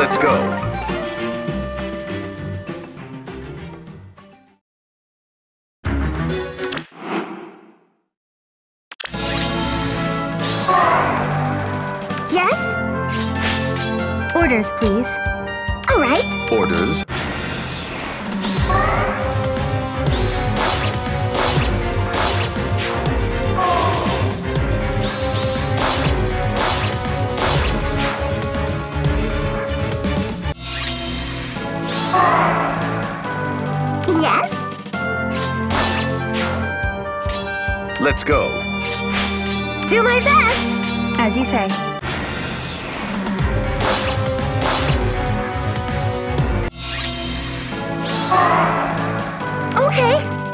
Let's go. Yes? Orders, please. All right. Orders. Yes? Let's go. Do my best! As you say. Okay.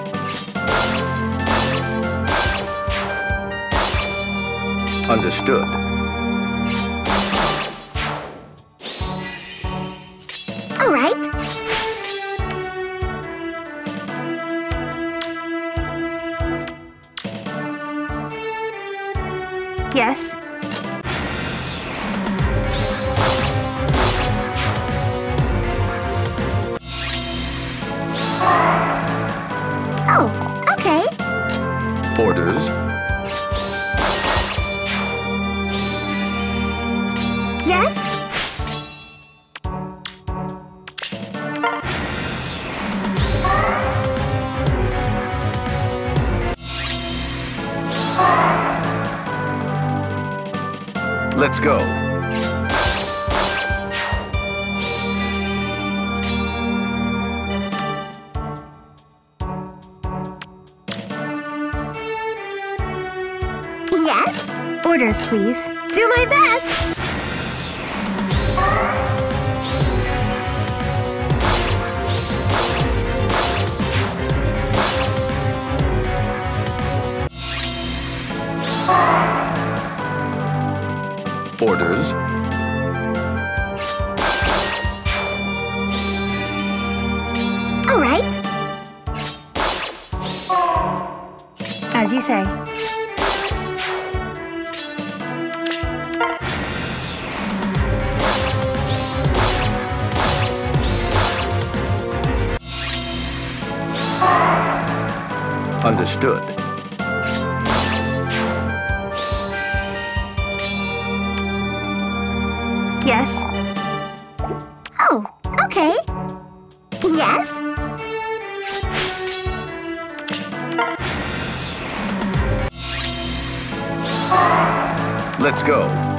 Understood. All right. Yes. Oh, okay. Orders. Yes? Let's go. Yes? Orders, please. Do my best! Orders. All right. As you say. Understood. Yes. Oh, okay. Yes? Let's go.